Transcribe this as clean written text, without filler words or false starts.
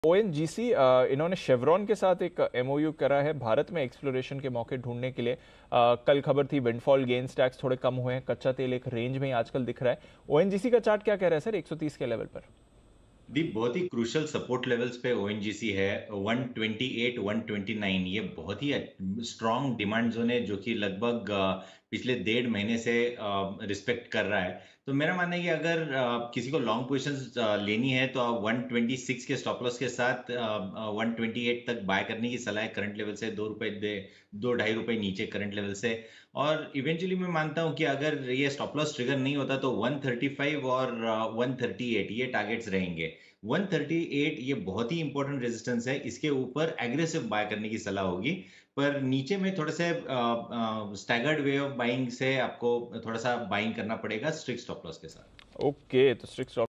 ONGC इन्होंने chevron के साथ एक एमओयू करा है भारत में एक्सप्लोरेशन के मौके ढूंढने के लिए। कल खबर थी विंडफॉल गेन्स टैक्स थोड़े कम हुए हैं, कच्चा तेल एक रेंज में ही आजकल दिख रहा है। ओएनजीसी का चार्ट क्या कह रहा है सर 130 के लेवल पर? दी बहुत ही क्रूशल सपोर्ट लेवल्स पे ओएनजीसी है। 128 129 ये बहुत ही स्ट्रॉन्ग डिमांड जोन है जो कि लगभग पिछले 1.5 महीने से रिस्पेक्ट कर रहा है। तो मेरा मानना है कि अगर किसी को लॉन्ग पोजिशंस लेनी है तो आप 126 के स्टॉप लॉस के साथ 128 तक बाय करने की सलाह है। करंट लेवल से 2 रुपए दे 2-2.5 रुपए नीचे करंट लेवल से। और इवेंचुअली मैं मानता हूं कि अगर ये स्टॉप लॉस ट्रिगर नहीं होता तो 135 और 138 ये टारगेट्स रहेंगे। 138 ये बहुत ही इंपॉर्टेंट रेजिस्टेंस है, इसके ऊपर एग्रेसिव बाय करने की सलाह होगी। पर नीचे में थोड़े से स्टैगर्ड वे ऑफ बाइंग से आपको थोड़ा सा बाइंग करना पड़ेगा स्ट्रिक्ट स्टॉप लॉस के साथ। ओके, तो स्ट्रिक्ट